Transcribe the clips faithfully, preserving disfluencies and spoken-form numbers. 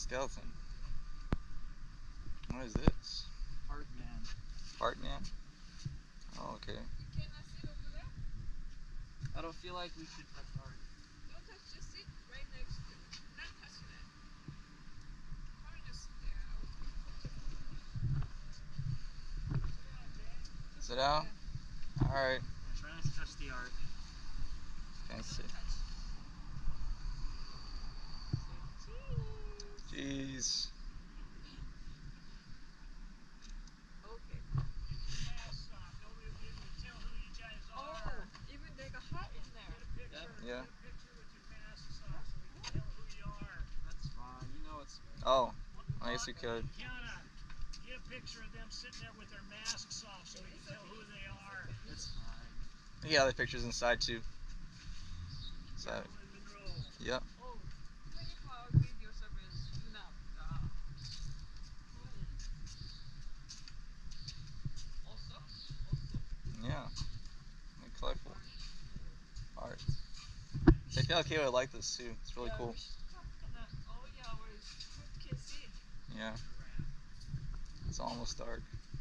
Skeleton. What is this? Art man. Art man? Oh, okay. You cannot sit over there? I don't feel like we should touch art. Don't touch, just sit right next to it. Not touching it. Probably just sit there. I will take a picture. Sit down? Alright. Try not to touch the art. Can't see. Jeez. Okay. Masks off. Nobody will be able to tell who you guys Oh, are. even there's a hat in there. Get a picture. Yeah. Get a picture with your masks off so we can tell who you are. That's fine. You know it's. Oh, I guess we could. Kiana, get a picture of them sitting there with their masks off so we can tell who they are. It's fine. Yeah, other pictures inside too. So, yep. Oh, twenty-four hour video service. Do not. Uh, also, also. Yeah. And colorful. Art. I feel like he would like this too. It's really Yeah, cool. we should stop kinda, oh yeah, where who can see? Yeah. It's almost dark.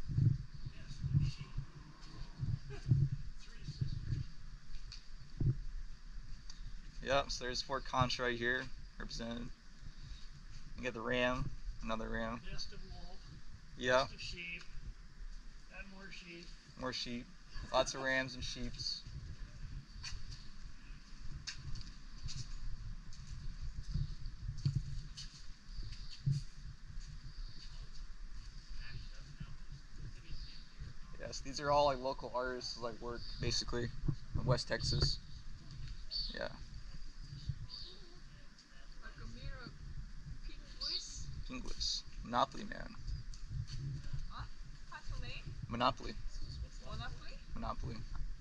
Yep, so there's Fort Concha right here, represented. You got the ram, another ram. Nest of wolf. Yep, Nest of sheep. And more sheep. more sheep. Lots of rams and sheeps. Yes, these are all like local artists like work basically in West Texas. Yeah. Like a mirror. Pink voice. English. Monopoly man. Huh? What's her name? Monopoly. Monopoly? Monopoly.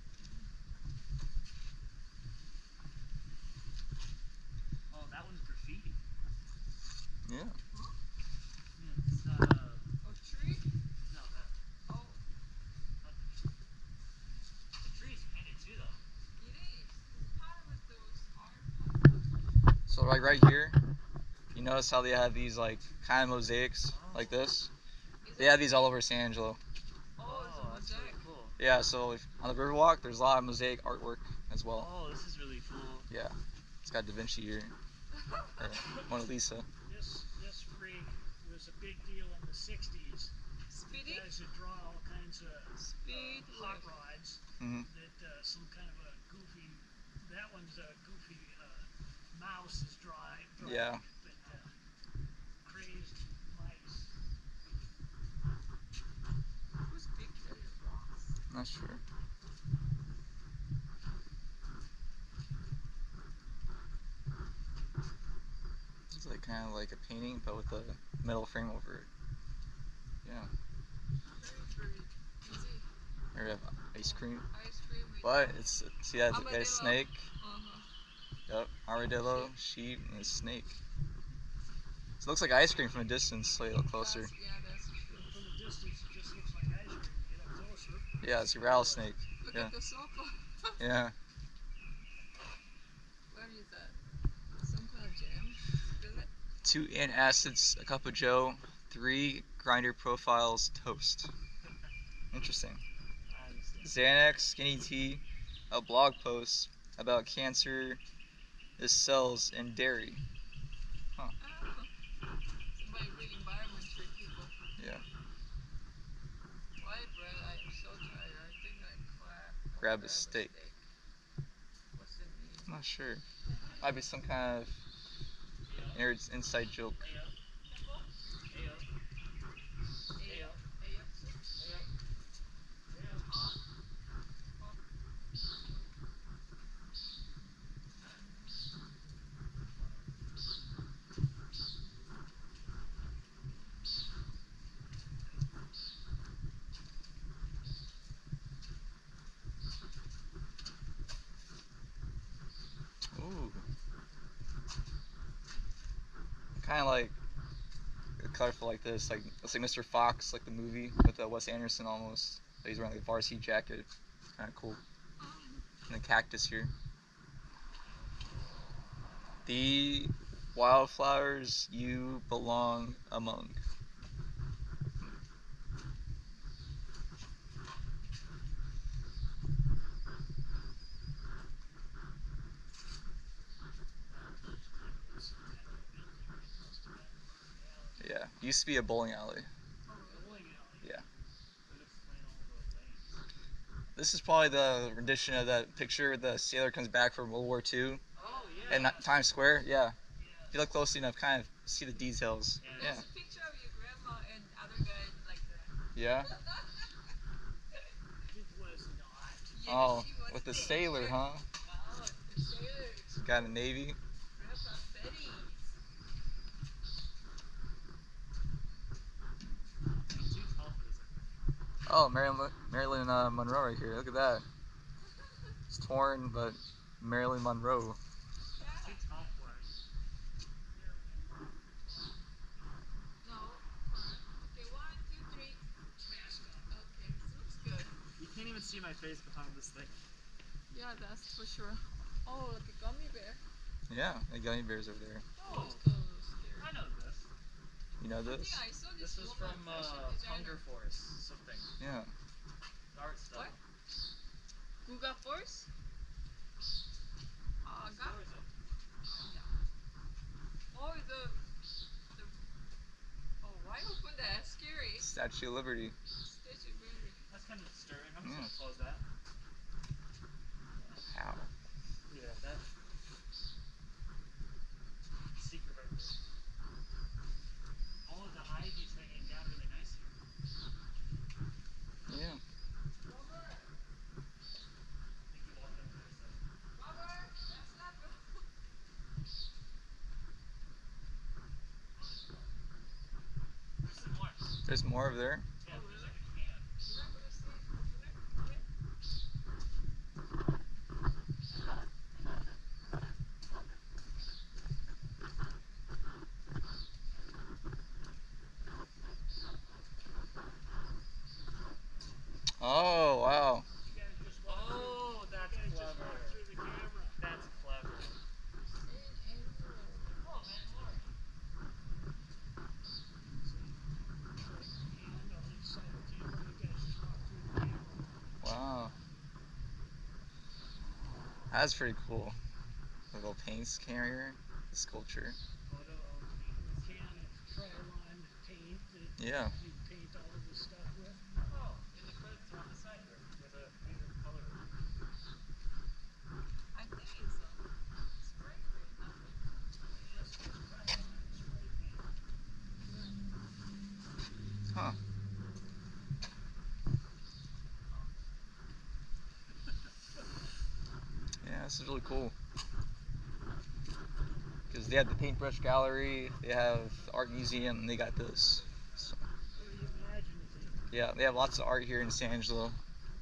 Oh, that one's graffiti. Yeah. Yeah, it's not a. A tree? No, that. Oh, The tree's painted too, though. it is. It's part of those art. So like right here, you notice how they have these like kind of mosaics like this? They have these all over San Angelo. Oh, it's a that's really mosaic. cool. Yeah, so if, on the Riverwalk, there's a lot of mosaic artwork as well. Oh, this is really cool. Yeah, it's got Da Vinci here, or Mona Lisa. This this freak was a big deal in the sixties. Speedy? Guys that draw all kinds of Speed. uh, hot rods. Hmm. That uh, some kind of a goofy. That one's a goofy uh, mouse is drawing. drawing Yeah. But uh, crazed mice. Who's big player box? Not sure. It's like kind of like a painting, but with a metal frame over it. Yeah. Very, very easy. Here we have ice cream, Ice cream with but it's see that Armadillo. a snake. Uh-huh. Yep, armadillo, sheep, and a snake. So it looks like ice cream from a distance, so you look closer. That's, yeah, that's true. From a distance, it just looks like ice cream. Get up closer. Yeah, it's a rattlesnake. Look Yeah. at the sofa. Yeah. What is that? Some kind of jam? Spill it? Two antacids, a cup of joe, three grinder profiles, toast. Interesting. Xanax, skinny tea, a blog post about cancer, the cells, and dairy. Oh. Somebody really environment treat people. Yeah. White bread, I'm so tired. I think I clap. Grab a steak. What's it mean? I'm not sure. Might be some kind of inner inside joke. Ooh. Kind of like colorful like this, like it's like Mister Fox, like the movie with uh, Wes Anderson almost. He's wearing like a varsity jacket. Kind of cool. And the cactus here. The Wildflowers you belong among. Yeah, used to be a bowling alley. Oh, bowling alley. Yeah. Could explain all the lanes. This is probably the rendition of that picture. The sailor comes back from World War Two Oh yeah. in Times Square. Yeah. Yeah. If you look closely enough, kind of see the details. Yeah. Yeah. There's a picture of your grandma and other guy like that. Yeah. It was not. Yeah, Oh, she was with the the sailor, sailor. huh? Oh, the sailor. Guy in the Navy. Grandpa Betty's. Too tall for this, I think. Oh, Marilyn, Marilyn uh, Monroe right here. Look at that. It's torn, but Marilyn Monroe. Yeah. Too tall for it. No. Hold on. Okay, one, two, three. Mascot. Okay, this looks good. You can't even see my face behind this thing. Yeah, that's for sure. Oh, like a gummy bear. Yeah, the gummy bears over there. Oh, it's so scary. I know this. You know I think this? I saw this, This was woman, from fashion uh, designer. Hunger Force something. Yeah. Art stuff. What? Guga Force? Oh, What God. store is it? Oh, the, the. Oh, why open that? Scary. Statue of Liberty. Statue of Liberty. That's kind of disturbing. I'm Mm. just gonna close that. How? Yeah, that. Secret right there. All of the ivy's hanging down really nice here. Yeah. Robert! I think you walked over there, so. Robert! That's not good. There's some more. There's more over there. Yeah, there's like a can. You're not gonna see it. You're not- Oh, wow. You guys just walk Oh, through, that's you guys just clever. walk through the camera. That's clever. San Angelo. Oh, man, Lord. And on each side of the camera, you guys just walk through the camera. Wow. That's pretty cool. The little paints carrier, the sculpture. Photo of the can of Trilon paint that Yeah. you paint all of this stuff with. Oh, and the credits are on the side there with a favorite color. I think it's a spray paint. That's just Trilon spray paint. Huh. Yeah, this is really cool. Because they have the paintbrush gallery, they have the art museum, and they got this. So, Very imaginative. yeah, they have lots of art here in San Angelo.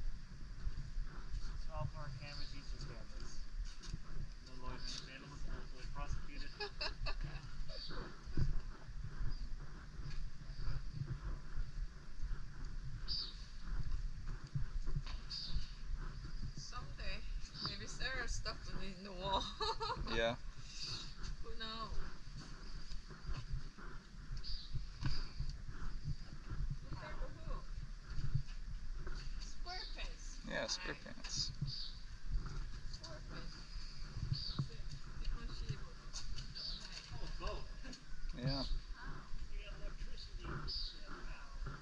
twelve hour camera teaches families. No loitering with animals and hopefully prosecuted. Someday, maybe Sarah stuck it in the wall. Yeah. Who knows? Look at the who? Squarepants. Yeah, square pants. Squarepants. That's it. Differentiable. Oh, boat. Yeah. We got electricity. Yeah, wow.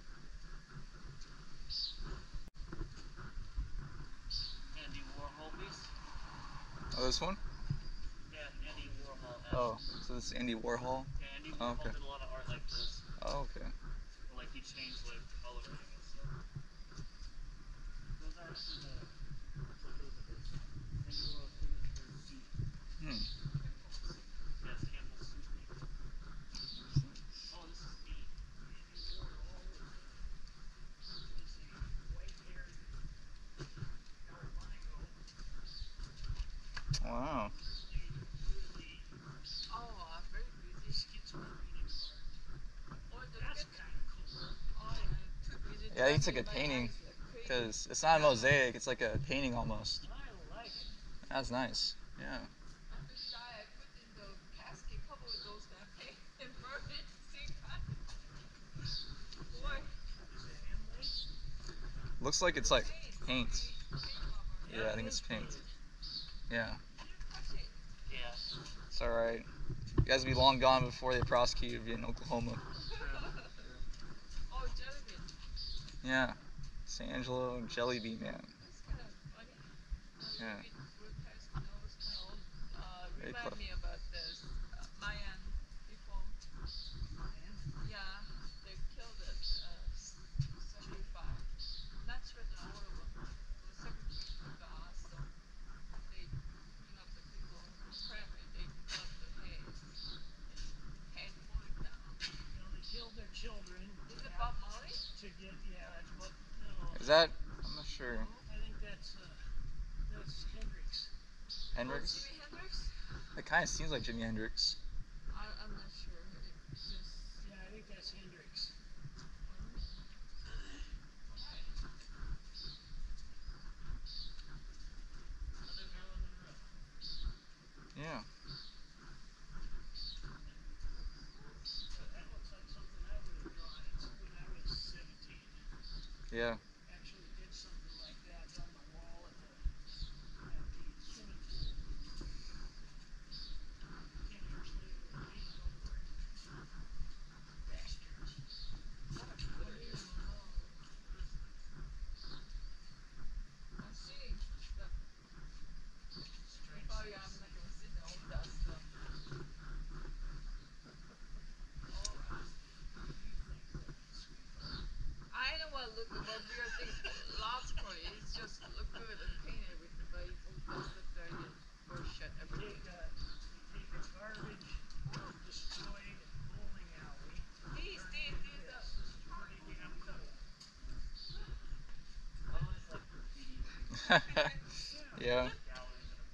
Andy Warhol piece. Oh, this one? Yeah, Andy Warhol. Has, Oh, so this is Andy Warhol? Yeah, Andy Oh, Warhol okay. did a lot of art like this. Oh, okay. Or like he changed like coloring and stuff. Those are actually the. What those are based on. Andy Warhol's famous for his soup. Hmm. Yes, Campbell's soup maker. Oh, this is neat. Andy Warhol was a, was a white-haired albino. Wow. Really, Oh, uh, very really busy. schizophrenic art. Oh, the That's kid- kind of cool. Oh, yeah, too busy. Yeah, I think it's like a driving my painting. eyes like crazy. Because it's not a mosaic, it's like a painting almost. I like it. That's nice. Yeah. After he died, I put in the casket, cover with Looks like it's like paint. Paint rubber. Yeah, I think it's paint. Yeah, Yeah. it's alright. You guys will be long gone before they prosecute you in Oklahoma. Oh, jelly bean. Yeah, San Angelo Jelly Bean Man. That's kind of funny. A Yeah. little bit grotesque, you know, it's kind of old. Uh, Very remind clever. me about this uh, Mayan people. Yeah, they killed it, uh, s- sacrifice. Not sure that all of them. It was sacrifice to God, so they, you know, the people who cremate, they cut the head, head falling down. You know, they killed their children. Is it yeah, Bob Marley? to get, yeah, that's what, no. Is that? I'm not sure. I think that's, uh, that's Hendrix. Oh, Hendrix? Jimi Hendrix? It kind of seems like Jimi Hendrix. I, I'm not sure. It just. Yeah, I think that's Hendrix. Another Marilyn Monroe. Yeah. So that looks like something I would have drawn it when I was seventeen. Yeah. Actually did something like that on the wall at the, at the swimming pool. Ten years later, they painted over it. Bastards. Marilyn Monroe. I'm seeing the. Strange Oh yeah, things. I'm not gonna see the all that stuff. Alright. You think that, sweetheart? I know what look what we are thinking logically. It's just look good and paint everything, but it's all dust up there and bullshit They everything. take a, they take a garbage, destroyed bowling alley. These, turn these, it into these, uh, this. This is pretty damn cool. I always like graffiti with Yeah. galleries that are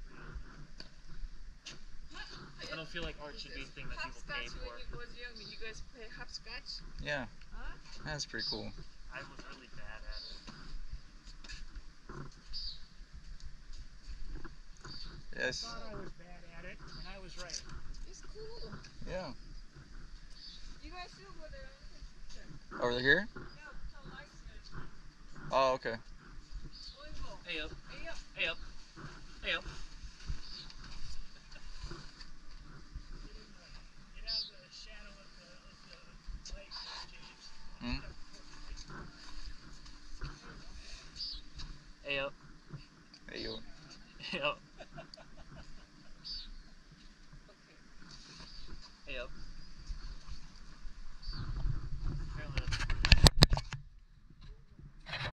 free. I don't feel like art should be a thing that people pay Hopscotch for. when you was young, you guys play hopscotch? Yeah. Huh? That's pretty cool. I was really bad at it. I Yes. thought I was bad at it, and I was right. It's cool. Yeah. You guys feel good there in the kitchen. Over here? Yeah, some lights here. Oh, okay. Olivo. Hey up, Hey up. hey up, hey up. Get in the, get out of the shadow of the, of the light there, James. Hmm? Step forward. Hey up, There you go. hey up.